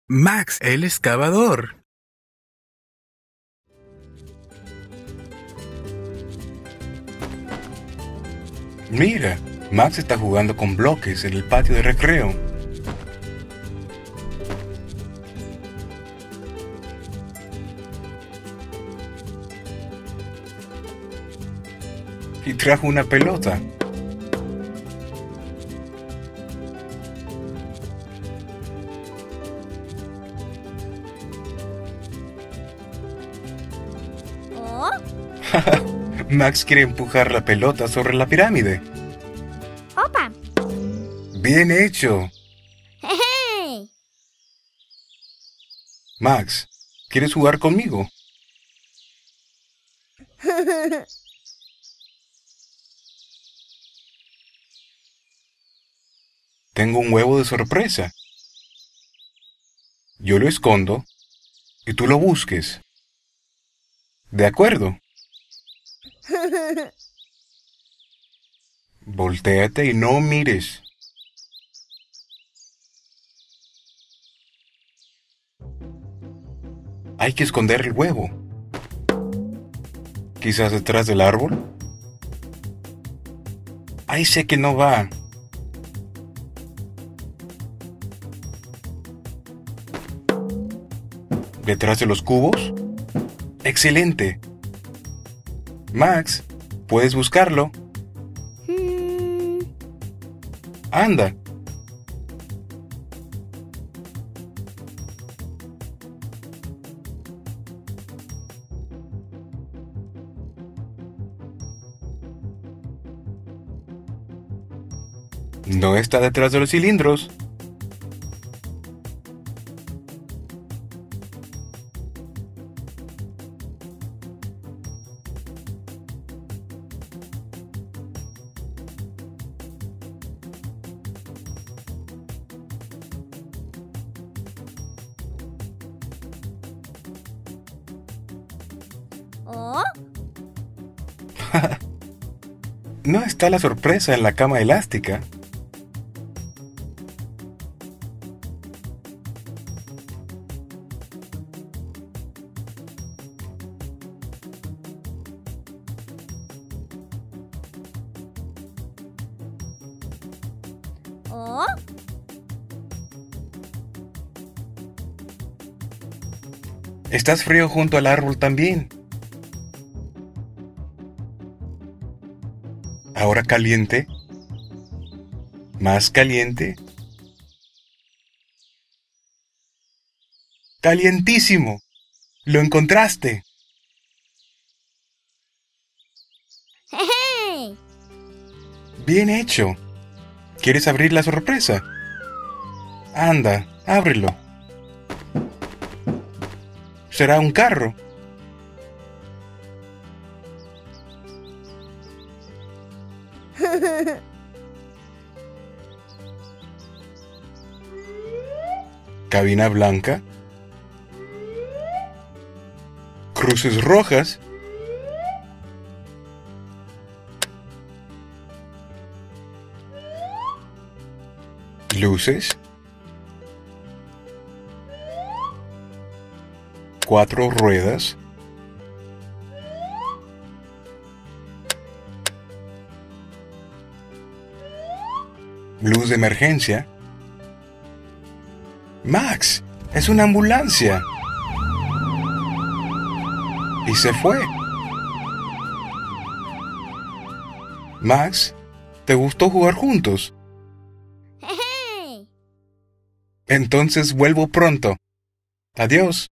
Max, el excavador. Mira, Max está jugando con bloques en el patio de recreo. Y trajo una pelota. ¿Oh? Max quiere empujar la pelota sobre la pirámide. ¡Opa! ¡Bien hecho! ¡Jeje! Max, ¿quieres jugar conmigo? Tengo un huevo de sorpresa. Yo lo escondo y tú lo busques. ¿De acuerdo? Voltéate y no mires. Hay que esconder el huevo. Quizás detrás del árbol. Ahí sé que no va. ¿Detrás de los cubos? ¡Excelente! Max, ¿puedes buscarlo? Anda. No está detrás de los cilindros. ¿Oh? No está la sorpresa en la cama elástica. ¿Oh? Estás frío junto al árbol también. Ahora caliente. Más caliente. ¡Calientísimo! ¡Lo encontraste! ¡Jeje! Bien hecho. ¿Quieres abrir la sorpresa? Anda, ábrelo. Será un carro. Cabina blanca. Cruces rojas. Luces. 4 ruedas. Luz de emergencia. Max, es una ambulancia. Y se fue. Max, ¿te gustó jugar juntos? ¡Jeje! Entonces vuelvo pronto. Adiós.